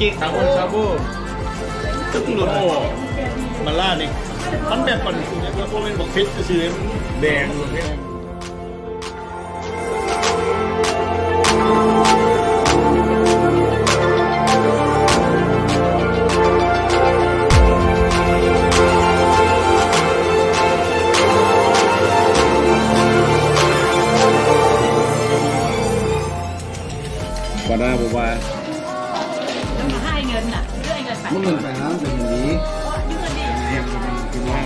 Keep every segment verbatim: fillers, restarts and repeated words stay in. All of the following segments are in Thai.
จิกทางคนชาบูตึ้งหลุดโอ้มาล่านี่มันแบบมันเนี่ยก็เป็นบอกเพชรซื้อแดงเลยก็ได้บอกว่าให้เงินน่ะเรื่องเงินไปเงินไปนะเป็นอย่างนี้เรียกเป็นเป็นว่า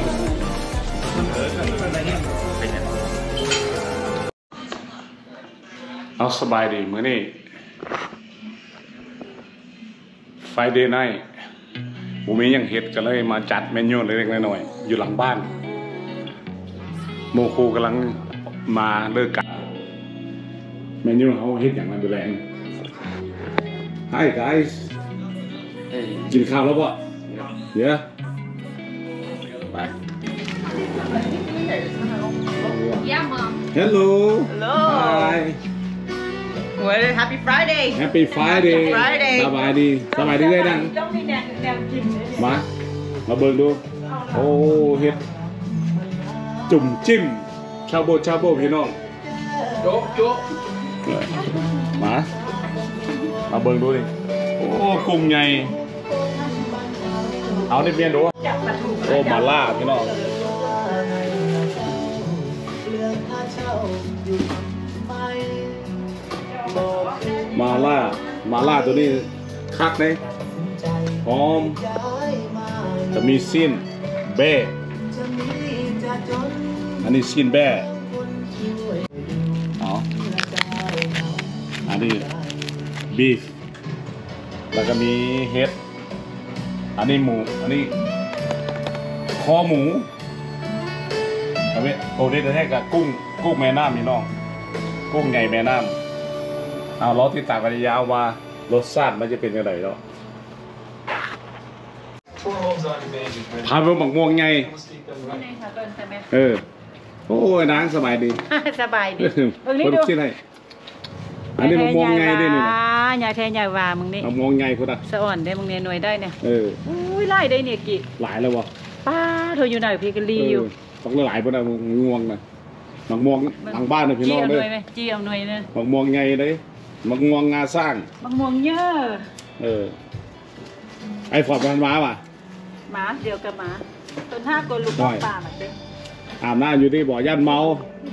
เอาสบายดีมื้อนี้ไฟเดย์ไนท์ผมมีอย่างเห็ดก็เลยมาจัดเมนูเล็กๆน้อยๆอยู่หลังบ้านโมคูกำลังมาเลิกกันเมนูเขาเห็ดอย่างไรดูแลHi guys กินข้าวแล้วป่ะเดี๋ยวไป Yeah mom Hello Hello Hi Well Happy Friday Happy Friday Friday สบายดีสบายดีเลยดังมามาเบิ่งดูโอ้เห็ดจุ่มจิ้มชาโบชาโบพี่น้องโจ๊กโจ๊กมามาเบิ่งดูดิโอ้กุ้งใหญ่เอาในเมียนดูโอ้มาล่าพี่น้องมาล่ามาล่าตัวนี้คักเลยหอมจะมีซีนแบ่อันนี้ซีนแบ่อ๋ออันนี้บีฟแล้วก็มีเห็ดอันนี้หมูอันนี้คอหมูอันนี้โอ้ได้แท้กับกุ้งกุ้งแม่น้ำนี่น้องกุ้งใหญ่แม่น้ำเอาล้อที่ตากกันยาวว่ารสชาติมันจะเป็นยังไงเนาะพาไปบักม่วงไงเออโอ้ยนางสบายดีสบายดีคนคิดให้อันนี้บักม่วงไงได้นี่ยายแทนยายวามึงนี่บักม่วงไงคนอ่ะสะอ่อนได้มึงเนี่ยหน่วยได้เนี่ยเอออุ้ยไล่ได้เนี่ยกี่หลายแล้ววะป้าเธออยู่ไหนพี่กะลีอยู่ต้องหลายคนอ่ะม่วงนะบักม่วงหลังบ้านนะพี่น้องเลยจี้เอาหน่วยเนี่ยบักม่วงไงเลยบักม่วงงาสร้างบักม่วงเยอะเออไอ้ฟอร์ดมันมาป่ะหมาเดียวกับหมาต้นห้าคนลูกป่าแบบนี้อาบน้ำอยู่ที่บ่อย่านเมา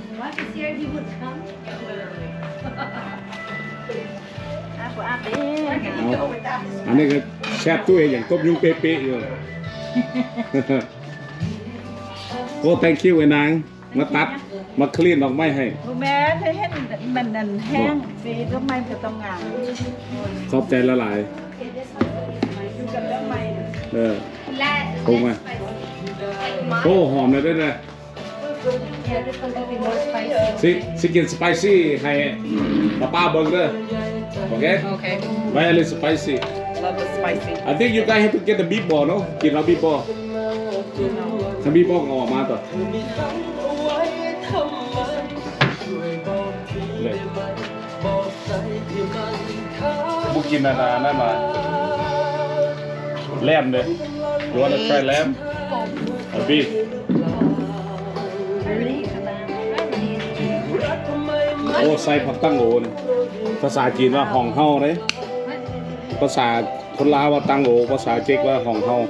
อันนี้ก็แช่ตู้เองอย่างต้มยุ่งเป๊ะๆอยู่โอ้ thank you ไอ้นางมาตัดมาคลีนดอกไม้ให้แม่ให้เห็นมันนั่นแห้งฟีก็ไม่จะต้องงานขอบใจละลายเออปรุงมาโอ้หอมเลยด้วยนะสิสิกินสไปซี่ให้ป้าป้าเบิ้งด้วยโอเคโอเค very spicy Love the spicy I think you guys have to get the beef ball เนาะกินแล้ว beef ball ถ้า beef ball ออกมาต่อเลยบุกินนานๆนั่นมาแลมเลย you wanna try lamb or beefโอ้ใส่ผักตั้งโอนภาษาจีนว่าห่องเฮาเลยภาษาคนลาวว่าตั้งโอภาษาเจ๊กว่าห่องเฮา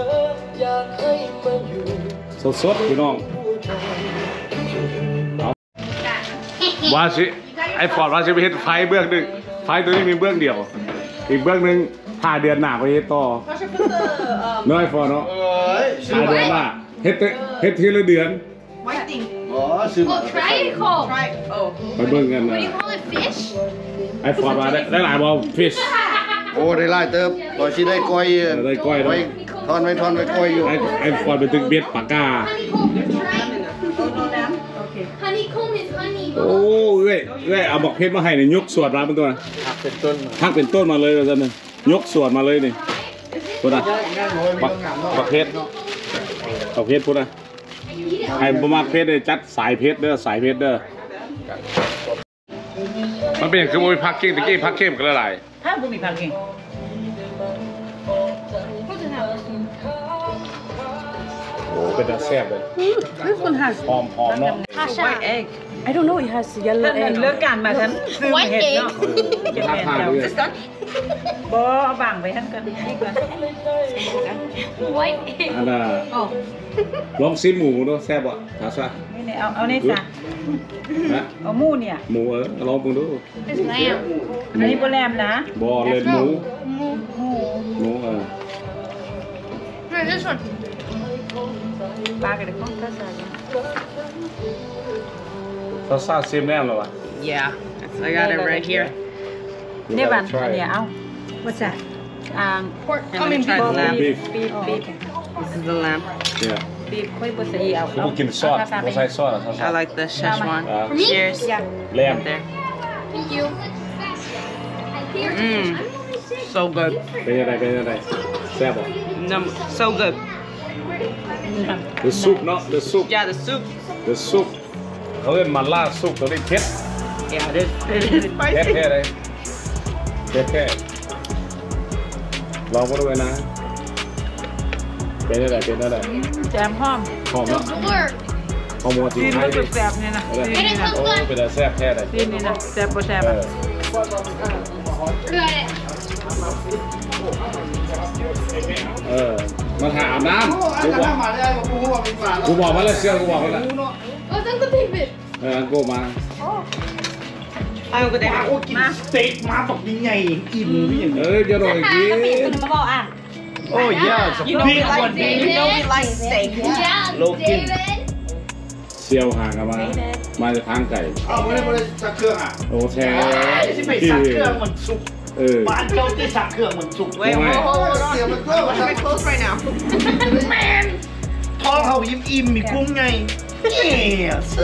สดๆพี่น้องว่าสิไอ้ฟอร์ดว่าสิไปเฮ็ดไฟเบื้องหนึ่งไฟตัวนี้มีเบื้องเดียวอีกเบื้องหนึ่งผ่าเดือนหนาไปเฮ็ดต่อน้อยฟอร์ดเนาะผ่าเดือนหน้าเฮ็ดเฮ็ดทีละเดือน Oh, try it, Cole. Try it. Oh. ไปเบิ่งกันนะ What do you call it, fish? ไอ้ฟอร์ดมาได้ได้หลายบอล fish โอ้ได้ไล่เติบต่อชีได้ก้อยได้ก้อยไว้ทอนไว้ทอนไว้ก้อยอยู่ไอ้ไอ้ฟอร์ดไปตึกเบ็ดปากกา Honeycomb is honey. โอ้เอ้ยเอ้ยเอาบอกเพชรมาให้เนี่ยยกสวดมาเป็นตัวหักเป็นต้นหักเป็นต้นมาเลยท่านนึงยกสวดมาเลยนี่พูดนะบักบักเพชรบักเพชรพูดนะใครประมาณเพชรเลยจัดสายเพชรเด้อสายเพชรเด้อมันเป็นอย่างคือมันพักเก่งตะกี้พักเข้มกันละลายถ้าบุมีพักเก่งโอ้เป็นตาแซ่บเลย This one has หอมหอมเนาะ White egg. I don't know it has yellow เลิ egg กเลิกกันมาฉันซื้อมาเห็ดเนาะเออราคาด้วยบ่เอาบังไปทั้งกันนี่ก่อน White egg อันน่ะลองซิหมูดูแซ่บอ่ะถาซะนี่เนี่ยเอาเอานี่จ้ะนะเอาหมูเนี่ยหมูเออลองปรุงดู It's lamb อันนี้โบแรมนะบอเลยหมูหมูหมูเออ Where's this one ปลากันเลยข้องกระซายซาซาซิมแน่เลยวะ Yeah I got it right here นี่บันอันเนี้ยเอา What's that อ่าง pork I mean beef lamb. beef beef beef This is the lamb เนี่ย beef ค่อยบ่ใส่เอาคือกินซอสบ่ใส่ซอสอ่ะซาซา I like the Szechuan อ่า Cheers แลม there Thank you Mm so good เป็นยังไงเป็นยังไงแซ่บอ่ะ Num so good The soup เนาะ The soup Yeah the soup The soup เขาเรียกมาล่าซุปตัวนี้เผ็ด Yeah it is it is เผ็ด spicy แค่เลยเผ็ดแค่ลองมาดูนะเป็นยังไงเป็นยังไงแจมหอมหอมเนาะ Work หอมหัวจีซีนนไทมัยนดิแซ่บเนี่ยนะซีนนี่นะโอ้เป็นแต่แซ่บแค่เลยซีนนี่นะแซ่บบ่แซ่บเออ่ะอ Got it เออมาถามน้ำกูบอกกูบอกมาแล้วเชื่อกูบอกมาแล้ว Oh that's a David เอออันกูมาเอาก็ได้โอ้กินสเต็กมาตกยังไงอิ่มหรือยังเอ้ยเดี๋ยวหน่อยกินมาบอกอ่ะโอ้ยยาก You know we like you know we like steak Yeah Logan. David เซียวห่างกันมา มาจากทางไก่เอาไม่ได้ไม่ได้สักเครื่องอ่ะโอ้แช่ที่ไปสักเครื่องมันสุกเออบ้านเจ้าที่สักเครื่องมันสุก Wait hold hold hold on เดี๋ยวมันก็ I want to be close right now แมนท้องเขายิ้มอิ่มมีกุ้งไงเฮ้ย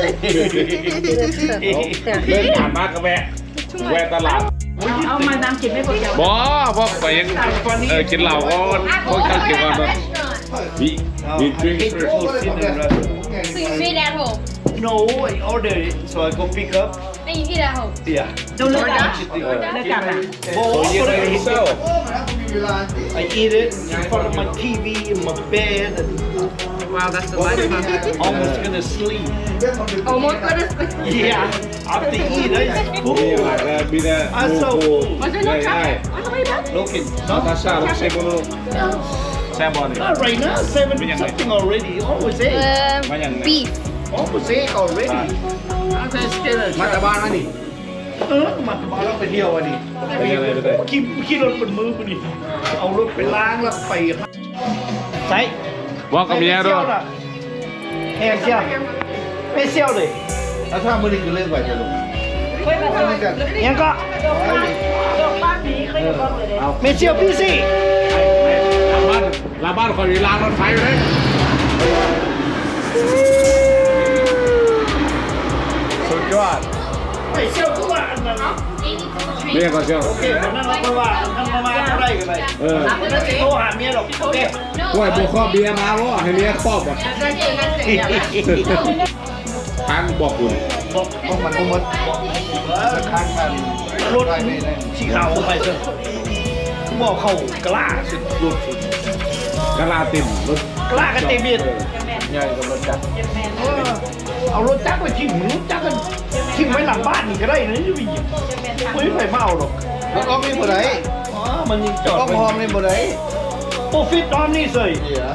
เล่นผ่านมากกับแวะแวะตลาดเอามาน้ำกินไม่พอเดียวบอพวกไปยังเออกินเหล้าก็พวกเขากินก่อนเนาะ Restaurant วิวิดริง hate food in the restaurant. So you made at home No I ordered it so I go pick up and you eat at home yeah ดูเลิกกันเออเลิกกันอ่ะโอ้โอ้ยยยังไงเซล I eat it in front of my T V in my bed and Wow that's the life huh almost gonna sleep Almost gonna yeah after eat I มีอะไรก็มีแต่โอ้โหได้ได้ looking นาตาชาลองเช็คดูแซ่บบอลนี่ not right now seven something already almost eight Um Mà nhận này. beef almost eight already มาจากบ้านมานี่เออมาบ้านเราไปเที่ยวอ่ะดิเป็นยังไงไปเลยขี่ขี่รถบนมือกูดิเอารถไปล้างแล้วไปใส่บอกกับเมียด้วยแห่เชี่ยวไม่เชี่ยวเลยแล้วถ้ามือนี้คือเลิกไปจะลงยังก็ไม่เชี่ยวพี่สิลาบ้านลาบ้านคอยมีรางรถไฟอยู่เลยสุดยอดไม่เชี่ยวทุกวันนะเมียก็เชียวโอเควันนั้นเราไปว่าทำมาเท่าไรกันไปเออโทรหาเมียหรอกโอเคกล้วยบุกครอบเบียร์มาบ่ให้เมียครอบบ่ทางบอกคุณบอกบอกมันหมดสักครั้งกันรถที่เขาไปเถอะบอกเขากล้าสุดรถสุดกะลาติ่มรถกล้ากันเต็มเบียดใหญ่กว่ารถจักรเอารถจักรไปทิ้งรถจักรกันทิ้งไว้หลังบ้านนี่ก็ได้นะจะไปหยิบไม่ไปเมาหรอกรถออมนี่บ่ได้อ๋อมันยังจอดออมหอมนี่บ่ได้โปรฟิตออมนี่สิ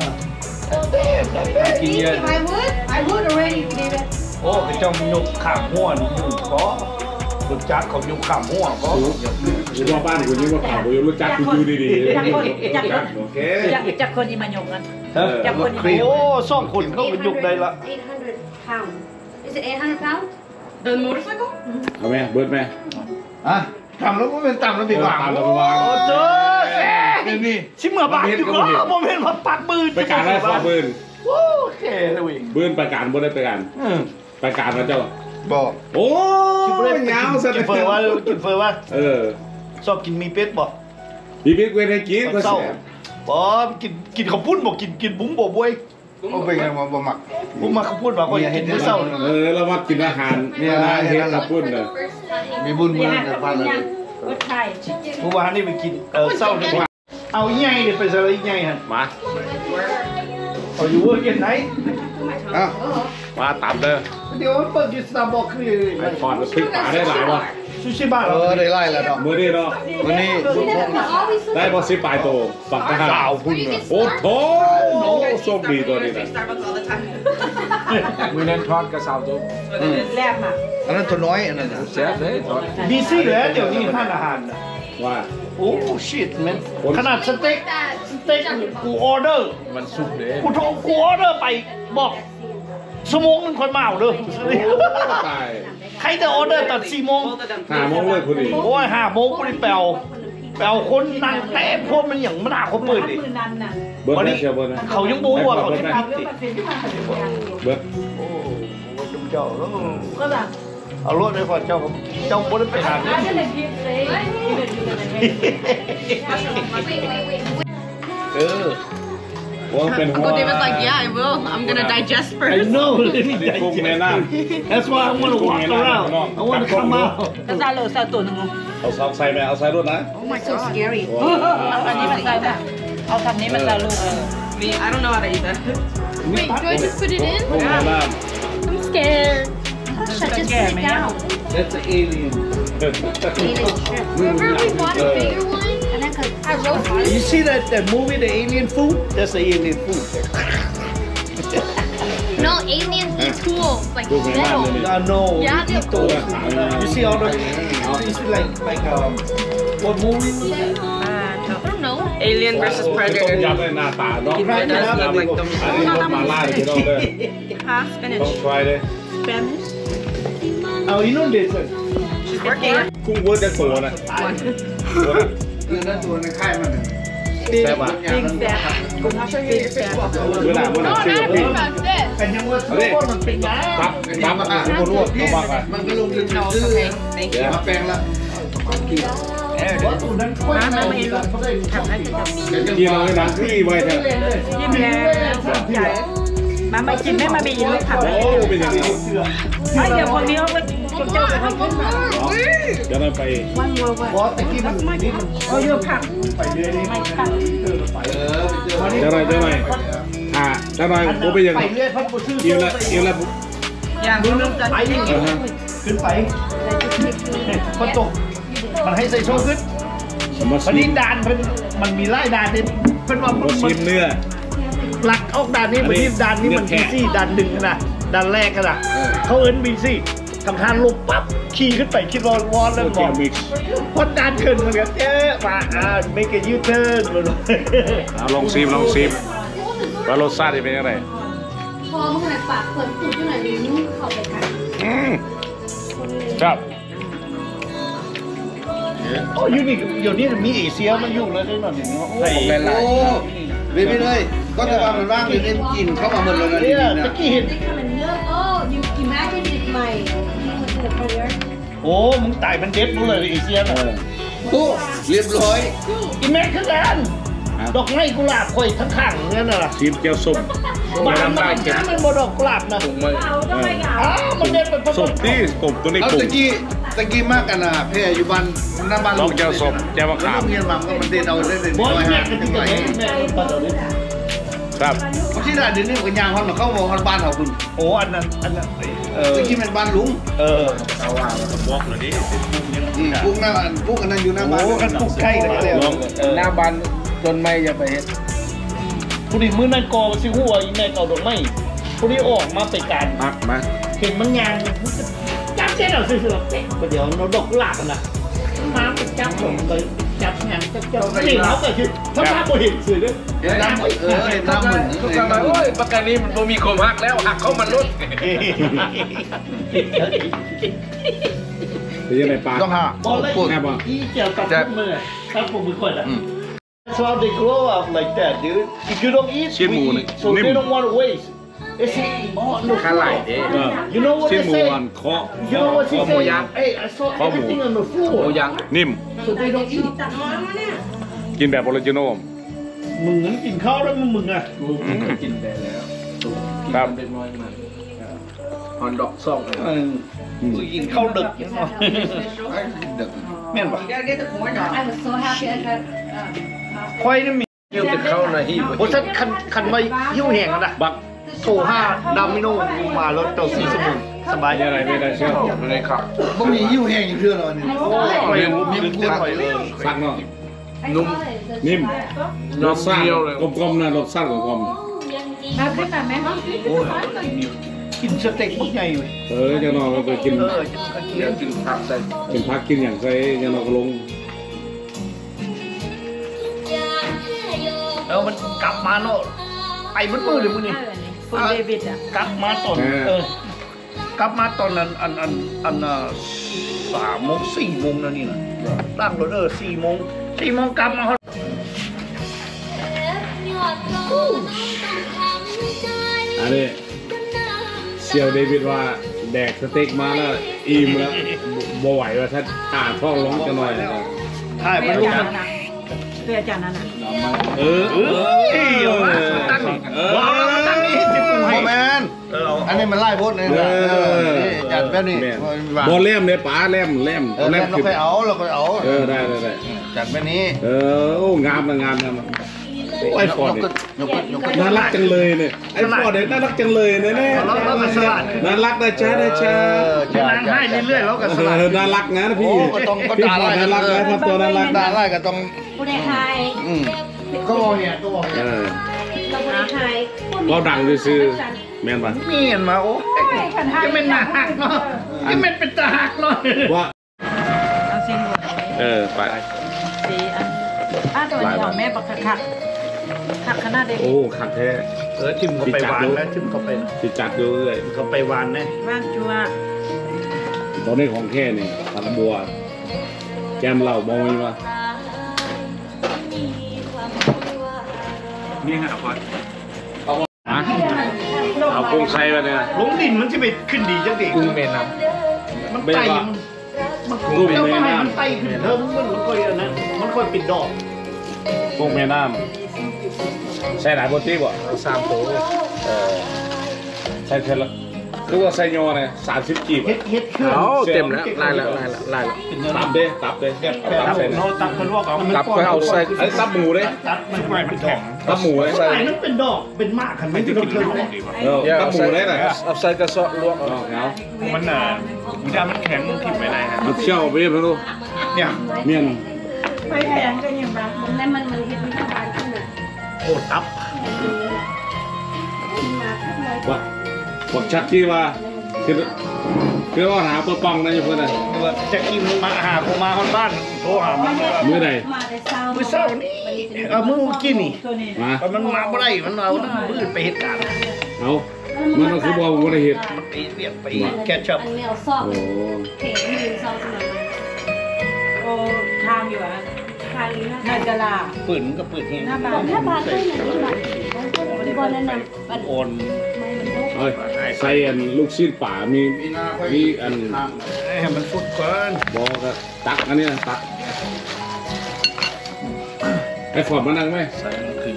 กินเยอะ I would I would already David โอ้ไอ้เจ้ามันยกขามหัวนี่อยู่ก็รถจักรเขายกขามหัวก็อยู่ว่าบ้านคุณนี่ว่าข่าวอยู่รถจักรอยู่ดีๆโอเคจากจากคนที่มาหยกกัน จากคนโอ้สองคนเขาก็ยกได้ละ eight hundred pounds Is it eight hundred pounds The motorcycle เอาไหมเบิร์ดไหมอ่ะทำแล้วมันเป็นต่ำแล้วผิดหวังตามเราไปวางโอ้เจ้านี่นี่ชิมเมื่อบาทอยู่ก็ผมเห็นว่าปักมือไปการได้ฟอบืนโอเคเลยบืนไปการบ่ได้ไปการไปการมาเจ้าบอกโอ้กินเฟอร์ยาวซะกินเฟอร์ว่ากินเฟอร์ว่าเออชอบกินมีเป็ดบ่พี่พี่เวรให้กินก็เศร้าแซ่บบ่กินกินข้าวปุ้นบ่กินกินบุ้งบ่บวยเอาเป็นไงมาบ่หมักผมมาข้าวปุ้นมาก็กินมื้อเศร้าเออเรามากินอาหารเนี่ยนะเฮ็ดกับปุ้นน่ะมีบุญเมืองกับพันเลยรถไทยเมื่อวานนี่ไปกินเออเศร้านี่เอาอีไงเดี๋ยวไปสไลด์อีไงฮะมาเอาอยู่เวอร์เกนไหนอ่ะมาตับเด้อเดี๋ยวมันเปิดที่สตาร์บัคคือไอ้พอดพริกป่าได้หลายวะซูชิบะเออได้ไล่แล้วเนาะมือนี้เนาะวันนี้ได้พอสิปลายโตปักทหารสาวพุ่นเนาะโอ้โหโชคดีตัวนี้นะมือนั้นทอดกระเซาตัวแลบมาอันนั้นตัวน้อยอันนั้นน่ะแซ่บเลยทอดดีซี่แล้วเดี๋ยวนี้ท่านอาหารนะว่าโอ้ชิตแมนขนาดสเต็กสเต็กกูออเดอร์มันสุกเลยกูโทรกูออเดอร์ไปบอกชั่วโมงนึงคนมาเอาเด้อตายใครจะออเดอร์ตอนสี่โมงหาโมงเลยคุณอีกโอ้ยห้าโมงกูได้แปลวแปลวคนนั่งเต็มพวกมันอย่างมันหนาเขาเปิดดิมือนั้นน่ะเบิร์ดได้เชียวเบิร์ดนะเขายังบูว่าเขาจะเบิพิร์ดดติเบิร์ดโอ้จุ่มเจ้าแล้วก็แบบเอารถไปก่อนเจ้าเจ้าบ่ได้ไปหาน่าจะเลยคิดเลยเออว่าเป็นหัว Godin was like, yeah, I will. I'm gonna digest I first. know นี่กุ้งแม่น้ That's why I want to walk around I want to come out แล้วซาโลซาตัวหนึ่งำเอาซอกใส่ไหมเอาใส่รถนะ Oh my, so scary. อันนี้มันซาแบบเอาทำนี้มันซาโล Me, I don't know how to eat that. Wait, do I just put it in? กุ้งแม่น้ I'm scared. Hush, I just put it down. That's an alien Remember we bought a bigger one? And then I roasted You see that that movie the alien food That's the alien food No, aliens eat tools, like ำกุ้งแม่น้ำ metal. เลย I know Yeah, you they're told cool. You see all the You see like like um What movie was that I don't know. Alien versus ต้ม Predator ยำในหน้าตาเนาะกินได้ไหมครับอันนี้รสมาล่าเลยที่เราเลยฮะต้อง Spanish ทรายเลย Spanish เอาอีนู่นเด็ดเลย working กุ้งเวิร์ดจะตัวนะเรื่องนั้นตัวในค่ายมันน่ะแซ่บอ่ะ Big Fat I'll show you your fish. เมื่อไหร่เมื่อไหร่ No, ชื่อ not พี่ about this. กันยังว่าทุกคนมันเป็นน้ปั๊บปั๊บอ่ะทุกคนรวบเข้ามากันมันก็ลงเรื่องซื้อ Thank เดี๋ยวมาแปลงละำว่าตัวนั้นค่อยมาไม่รู้เขาได้ทำให้กินกินเอาเลยนะพี่ไว้เถอะยิ้มแล้วใหญ่มามากินไม่มามีลูกผักโอ้เป็นอย่างนี้ไอ้เดี๋ยวคนนี้เขาไปคนเจ้าไปขึ้นมาเดี๋ยวเราไปวันวัววันเพราะตะกี้มันนี่มันเอาเยอะผักไปเรื่อยนี่ไม่ผักเออไปเจอเดี๋ยวหน่อยเดี๋ยวหน่อยอ่าเดี๋ยวหน่อยผมไปยังไปเรื่อยพันปุ่ชื่อเอียวละเอียวละอย่างนู้นกันไปยังไงขึ้นไปพอตกมันให้ใส่โชว์ขึ้นสมมติพอดีด่านเพิ่นมันมีไล่ด่านเนี่ยเพิ่นว่าเรามันชิมเนื้อหลักออกด่านนี้มันที่ด่านนี้มันบีซี่ด่านหนึ่งนะด่านแรกนะเขาเอิ้นบีซี่ทำทานลงปั๊บขี่ขึ้นไปคิดว่าวอนแล้วโอเคบอกมิกซ์พอด่านขึ้นมันก็เอ๊ะมาอ่าไม่เกิดยูเทิร์นมันเอาลองชิมลองชิมว่ารสชาติเป็นยังไงพอเมื่อไหร่ปากเปิดปุ๊บยังไงมีนุ่มเข้าไปกันอืมครับโอ้ยูนี่เดี๋ยวนี้มีเอเชียมันอยู่เลยได้หน่อยหนึ่งเนาะโอ้เว้ยเลยก็แต่ว่ามันว่างเลยเล่นกินเข้ามาหมดเลยนะเนี่นี่ยนะตะกี้เห็น Oh, you imagine if my what's it called? โอ้มึงตายมันเด็ดรู้เลยเอเชียน่ะโอ้เรียบร้อยอีแม็กคือกันดอกไม้กุหลาบค่อยทั้งข้างเนี่ยน่ะชิมเกี๊ยวส้มบ้านมันจ้ามันบ่ดอกกุหลาบนะเอาทำไมเหงาอ้าวมันเด็ดเป็นผสส้มมที่ส้มตัวนี้เอาปรุงตะกี้ตะกี้มากกันนะเพ่อยู่บ้านหน้าบ้านลองแก้วส้มแก้วมะขามเรียนมาก็มันเด็ดเอาได้เลยบอน้ยอยแม่ฮะกันจัที่งไหไหนนแม่ปลาตัวนี้ครับบางทีได้เดี๋ยวนี้มันยางเขามาเข้ามองบ้านเขาคุณโอ้อันนั้นอันนั้นเออตะกี้เป็นบ้านลุงเอออืมกุ้งหน้ากุ้งอันนั้นอยู่หน้าบ้านโอ้กันปลูกใกล้เลยเลยหน้าบ้านจนไม่อย่าไปเฮ็ดผู้นี้มือนั่นกอซิหัวอีแม่เก่าดอกไม้ผู้นี้ออกมาไปการพักมาเห็นมันงานจับเจ๊เราซื้อๆเป๊ะเดี๋ยวเราดอกกุหลาบนะมาไปจับผมไปจับงานจับเจ้านี่เราก็คือถ้ามาบ่เห็นสื่อเลยเห็นน้ำเออเห็นน้ำมึงทุกครั้งเลยโอ้ยประกันนี้มันบ่มีคมหักแล้วหักเข้ามันลดเป็นยังไงปลาต้องหาบอกเลยปวดแซ่บบ่อีเกี่ยวกับมือถ้าผมมือคนอ่ะ That's how they grow up like that, dude. If you don't eat, ชิ้นหมู we นี่ eat, so they don't want to waste. It's oh, no. ขาไหลเด้เออ You know what ชิ้น they หมู say? อันเคาะ You know what she คอหมูย่าง say? Hey, I saw คอหมู everything on the โอ้ floor, ยังนิ่ม so they don't eat. กินแบบออริจินอลมึงงั้นกินข้าวแล้วมึงมึงอ่ะกูเคยกินไปแล้วกินครับมันเป็นน้อยมันฮอนดอกซ่องเออมึงกินข้าวดึกยังไงแม่นปะ I was so happy I got ควายนี่มียิ้วติดเข้าในที่โอ้ฉันคันคันมายิ้วแห้งนะบักโถห้าดามิโนมาแล้วเต่าสีสมุนสบายอะไรไม่ได้เชื่อไม่ได้ขับบ่มียิ้วแห้งอยู่เพื่อนเราเนี่ยโอ้ยควายมีมันกุ้งควายเลยสักเนาะนุ่มนิ่มรสชาติเดียวเลยกลมๆนะรสชาติกลมมาขึ้นมาไหมโอ้ยกินสเต็กพวกใหญ่เลยๆเออจะนอนก็ไปกินเออกินก็กินเดี๋ยวกินผักใส่กินพักกินอย่างไรจะนอนก็ลงเออมันกลับมาเนาะไปมันมือเลยมึงนี่คุณเดวิดอ่ะกลับมาตอนเออ กลับมาตอนนั้นอันอันอันสามโมงสี่โมงนั่นนี่นะตั้งรถเออสี่โมงสี่โมงกลับมาเขาอันนี้เซียวเดวิดว่าแดกสเต็กมาแล้วอิ่มแล้วบ่ไหวว่าถ้าอ่าท้องร้องจะหน่อยถ่ายเพื่มาอลูกจามันนั้นเพื่อจานนั้นอ่ะเออเออเอ้ยเอามาตั้งนี่ว้าวเราตั้งนี่ให้กูให้โอ้แมนเออเอาอันนี้มันไล่บดเลยนะจัดแบบนี้บอลเล่มเลยป๋าเล่มเล่มเออเราค่อยเอาเราค่อยเอาเออได้ได้ได้จัดแบบนี้เออโอ้งามนะงามนะไอ้ฟอร์ดเนี่ยยกขึ้นยกขึ้นน่ารักจังเลยเนี่ยไอ้ฟอร์ดเนี่ยน่ารักจังเลยเนี่ยเนี่ยเราเราก็สลัดน่ารักนะจ๊ะนะจ๊ะจะนั่งให้เรื่อยๆเราก็สลัดเออน่ารักนะพี่โอ้ก็ต้องก็พี่ด่าฟอไล่ร์ดน่ารักนะทำตัวน่ารักด่าไล่ก็ต้องผู้ใดไทยอืมก็บอกเนี่ยก็บอกเออเราผู้ใดไทยเราดังด้วยซื้อแม่นปะมีเห็นมาโอ้จะเป็นหน้าหักเนาะจะเป็นเป็นตาหักเนาะว่าเอาซิงหมดเลยเออไปสีอันอ้าตัวนี้ของแม่บักคักคักขนาดเด็กโอ้ขัดแท้เออทิมเขาไปวานแล้วทิมเขาไปติดจัดอยู่เลยเขาไปวานนะว่างชัวตอนนี้ของแค่นี่ผัดบัวแกมเหล้าบอยมานี่ฮะพอดอ่ะเอากุ้งไข่มาเนี่ยลงดินมันจะไปขึ้นดีจังดิกุ้งเมนน้มันไต่มันกุ้งเจ้าแม่ไม้น้มันไต่ขึ้นเทิมมันค่อยอันนั้นมันค่อยปิดดอกำกุ้งแม่น้ำใส่หลายโปรตีนบ่ำสามตัวเออใส่เท่าละคือว่าใส่ยอเนี่ยสามสิบกีบเฮ็ดเฮ็ดเครื่องเอาเต็มแล้วไล่แล้วไล่แล้วไล่แล้วตับเด้ตับเด้เอาตับใส่เราตับคนลวกเอาตับก็เอาใส่ไอ้ตับหมูเด้ตับมันไฟมันแข็งตับหมูเด้ใส่มันเป็นดอกเป็นมากขันไม่ต้องเทิมเลยเออตับหมูเด้น่ะเอาใส่กระสอบลวกเอาเอามันอ่ะมันจะมันแข็งมันทิ่มไปไหนฮะเอาเชี่ยวไปเพื่อนดูเนี่ยเมียนไปแพงก็ยังบ้างมันนั่นมันมันเฮ็ดวิธีการขึ้นน่ะโอ้ตับว่าบอกชัดที่ว่าคือคือว่าหาตัวปองนะอยู่เพื่อนน่ะจะกินมาหาผมมาคนบ้านโทรหามันมื้อใดมาแต่เช้าเมื่อเช้านี้เออมื้อกินนี่ตัวนี้มาตอนมันมาบ่ได้มันเอานะมื้อไปเหตุการณ์เอามันก็คือบอกว่าได้เห็ดมันไปเรียกไปแคชชัพอันแมวซอกโอ้เขตที่ยืนซอกสมัยโอ้ทางอยู่อ่ะทางนี้นะน่าจะลาปืนก็ปืนเฮงหน้าบ้านถ้าบาร์ด้วยนะนี่บาร์บอลนั้นน่ะมันโอนไม่มันลุกเอ้ยใส่อันลูกชิ้นป่ามีมีอันให้มันฟุดก่อนบอกก็ตักอันนี้นะตักไอ้ฟอร์ดมานั่งไหมใส่มันคือ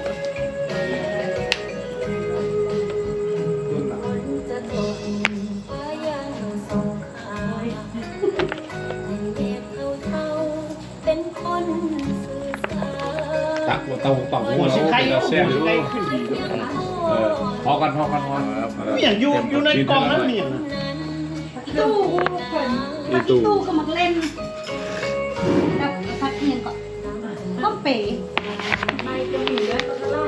เป็นคนสื่อสารตักเตาเตาหัหัววสิเราไข่เราหัวแซ่บสิไข่ขึ้นดีด้วยเออพอกันพอกันพอเนี่ยอยู่อยู่ในกล่องนั้นมีตู้คนอีตู้ตู้ก็มาเล่นกับพักเพียงก่อนต้องเป๋ไม่จะมีเยอะก็ล่า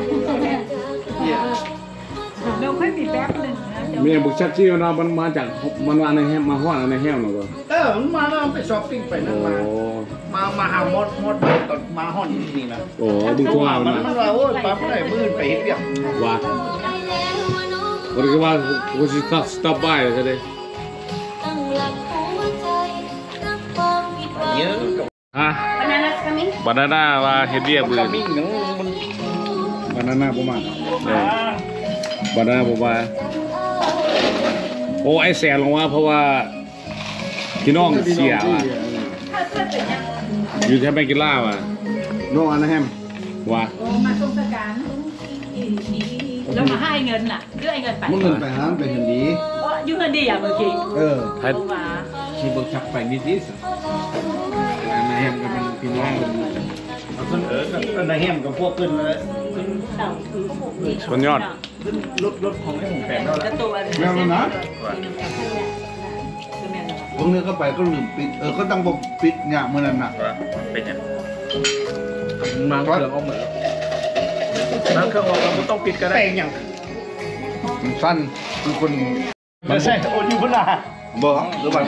อย่างเราค่อยมีแป๊บหนึ่งนะจะเมียบุกชัดที่มันเอามันมาจากมันมาในแฮมมาห้อนในแฮมหรอวะเออมันมาแล้วไปช้อปปิ้งไปนั่โอ้นมา มามาหามดมดตอนมาห้อนที่นี่นะโหบึงตัวมัมัน นมันนะว่าโอ้ยปั๊มได้มืดไปเฮ็ดเปียกว่าวันนี้ว่ากูจะสต็อปสต็อปบ่ายเลยจะได้ตั้งหลักหัวใจรักความผิดหวังเยอะกับอ่ะ Bananas kami. บานาน่าว่าเฮ็ดเรียบมันเลก็ยมิ่งหนังมันบานาน่าประมาณเออบานาน่าประมาณโอ้ไอแสนลงว่าเพราะว่าพี่น้องเสียว่ะอยู่แค่ไม่กินล่าว่ะโน่อันนะแฮมว่าโอ้มาส่งสการแล้วมาให้เงินน่ะเรื่องเงินไปมึงเงินไปหาไปเห็นดีโอ้ยุ่งเงินดีอ่ะเมื่อกี้เออให้โอ้มาขี่เบิกชักไปนิดนิดอันนะแฮมกับมันพี่น้องมันเขึ้นเออขึ้นในแฮมกับพวกขึ้นเลยขึ้นสุดยอดขึ้นรถรถของไอ้หงแปดแล้วกระตัวอะไรแม่มันนะคือแม่นพวกนี้ก็ไปก็ลืมปิดเออก็ต้องบอกปิดเนี่ยเมื่อนั้นน่ะเป็นยังมาเครื่องออกเหมือนมาเครื่องออกเราต้องปิดก็ได้แปลงอย่างมันสั้นคือคนไม่ใช่โอนอยู่พุ่นละบอกหรือว่า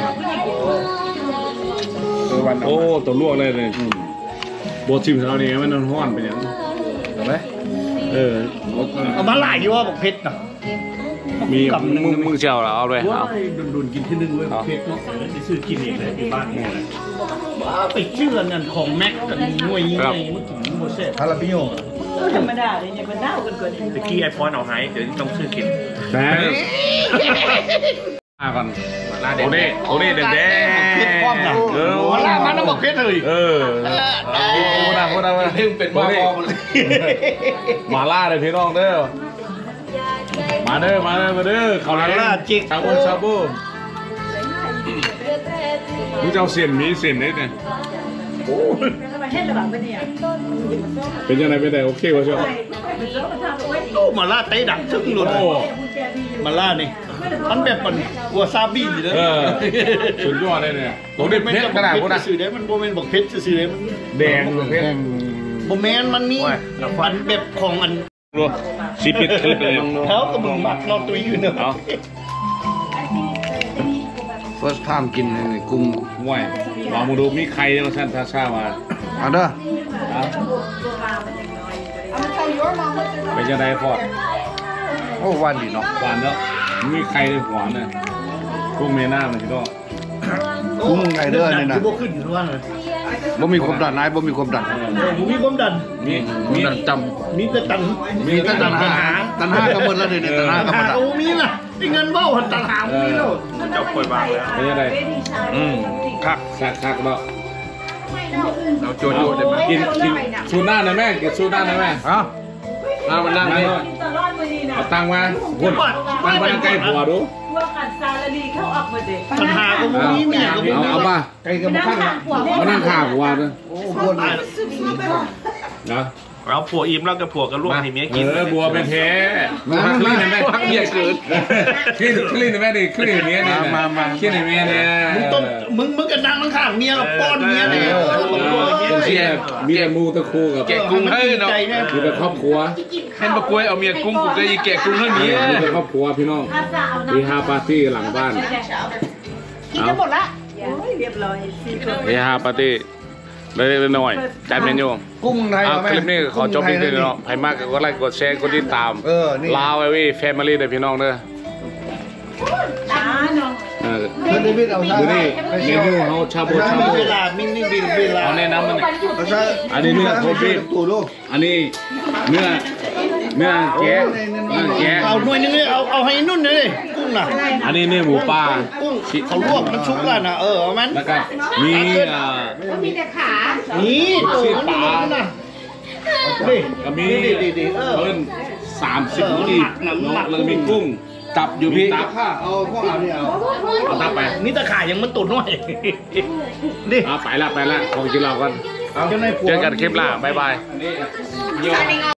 เออวันโอ้ตัวลวกเลยเลยโบชิมเท่านี้มันนอนห้อนเป็นยังเห็นไหมเออเอามาหลายอยู่ว่าบอกเพชรเนาะมีมึงมึงเจียวเหรอเอาเลยว่าเอาดุนๆกินที่นึงเว้ยบอกเพชรเนาะไปซื้อกินเองเลยที่บ้านนี่เลยว้าไปเชื่อเงินของแม็กกันงวยยิ่งไงเมื่อกี้โมเสสฮาลาปิโยธรรมดาเลยเนี่ยมันเน่ากันเกินตะกี้ไอพอนเอาให้เดี๋ยวต้องซื้อกินแต่มาก่อนโอ้นี่โอ้นี่เด็ดแดงเพชรพร้อมนะเออหัวล่ามันต้องบอกเพชรเลยเออโอ้โหนะโอ้โหนะเพิ่งเป็นบ้าบอมาเลยมาล่าเลยพี่น้องเด้อมาเด้อมาเด้อมาเด้อเขาเลยชาบูชาบูมึงจะเอาเส้นมีเส้นได้ไงมาเฮ็ดระบาดไปเนี่ยเป็นยังไงเป็นไงโอเควะเชียวโอ้มาล่าเตะดังทึ่งหลุดโอ้มาล่านี่มันแบบมันวาซาบิเลยเออสุดยอดเลยเนี่ยตัวเด็ดเพชรขนาดพวกนั้นสื่อได้มันโบเมนบอกเพชรสื่อได้มันแดงเพชรโบเมนมันมีฟันแบบของอันรัวชีปิดคลิปเลยเท้ากับมึงมักนอนตัวอยู่เนอะเอา first time กินในกุ้งห่วยลองมาดูมีใครมาสั้นท่าช้ามาเอาเด้อเอาเป็นยังไงพอดโอ้วันดีเนาะหวานเนาะมีใครในหัวเนี่ยพวกเมน่ามันที่ต้องกุ้งไงเด้อเนี่ยนะคือโบขึ้นอยู่ทุกวันเลยบ่มีความดันนายบ่มีความดันมีความดันมีมีจมีแต่ตันำมีแต่ตันหาตันห้ากระมดแล้วเดี๋ยวนี้ตันห้ากระมหาดโอ้มีน่ะที่เงินเบ้าหันตันหามีแล้วเจ้าป่วยบ้างแล้วเป็นยังไงอืมคักคักคักเนาะเราโจโจ้ได้ไหมกินกินสูหน้าหน่อยแม่กินสูหน้าหน่อยแม่เอ้ามามันนั่งนี่ตลอดมื้อนี้น่ะเอาตังมาพุ่นตังมาใกล้ผัวดูพวกกันซาลาดีเข้าออกมาเด็กตันหาก็บ่มีไม่อยากก็บ่เอามีเอาป่ะไก่กับข้างมานั่งข้าผัวด้วยโอ้บนนะเราผัวอิ่มแล้วกับผัวกับลูกให้เมียกินเออบัวเป็นแท้มาคลีนแม่พักเมียเกิดคลีนคลีนแม่ดิคลีนเมียเนี่ยมามาคลีนเมียเนี่ยมึงต้องมึงมึงกันนั่งข้างเมียกับป้อนเมียเนี่ยเชียเมียมูตะคูกับแกะกุ้งให้เนาะอยู่กับครอบครัวเห็นปะกล้วยเอาเมียกุ้งกูก็ยีแกะกุ้งให้เมียอยู่กับครอบครัวพี่น้องมีฮาปาร์ตี้หลังบ้านกินจะหมดละโอ้ยเรียบร้อยสี่คนมีฮาปาร์ตี้เล็กๆน้อยๆจัดเมนูกุ้งไทยเอาเอาไหมคลิปนี้ขอจบนิดนึงเนาะใครมากก็ไลค์กดแชร์กดติดตามเออนี่ลาวไอวี่แฟมิลี่เด้อพี่น้องเด้อช้าเนาะเออเพื่อนเดวิดเอาซะดูนี่เมนูเฮาชาบูชาบูเวลามินิบินเวลาเอาแนะนำมันเอาซะอันนี้เนื้อโคบี้ตู่ลูกอันนี้เนื้อเนื้อแกะเนื้อแกะเอาหน่วยนึงเลยเอาเอาให้นุ่นเลยกุ้งน่ะอันนี้เนื้อหมูป่ากุ้งเขาลวกมันชุกกันนะเออเอามันแล้วก็มีอ่ามีแต่ขานี่ตัวมันนี่มันน่ะนี่ก็มีดีดีดีเออเพิ่นสามสิบกีบเนาะแล้วก็มีกุ้งตับอยู่พี่ตับค่ะเอาพวกเอาเนี่ยเอาเอาตับไปนี่ตะข่ายยังมันตุ่นหน่อยนี่เอาไปละไปละของกินเรากันเจ้านายผัวเจอกันคลิปหน้าบ๊ายบาย